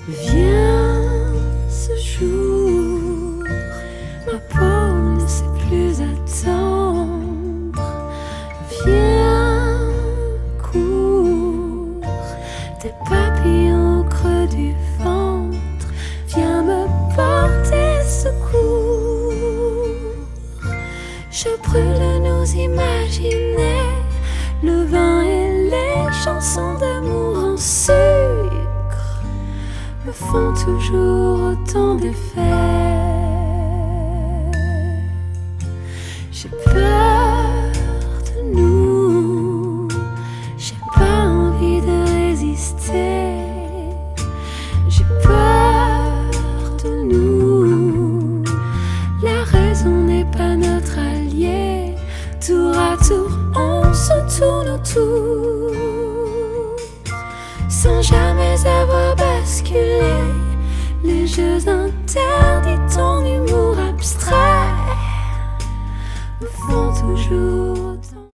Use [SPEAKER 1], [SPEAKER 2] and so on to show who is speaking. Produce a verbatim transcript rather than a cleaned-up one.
[SPEAKER 1] Viens ce jour, ma peau ne sait plus attendre. Viens, cours, tes papillons au creux du ventre. Viens me porter secours. Je brûle de nous imaginer le vin et les chansons d'amour en sucre me font toujours autant d'effet. J'ai peur de nous, j'ai pas envie de résister. J'ai peur de nous, la raison n'est pas notre allié. Tour à tour, on se tourne autour sans jamais avoir basculé. Les jeux interdits, ton humour abstrait me font toujours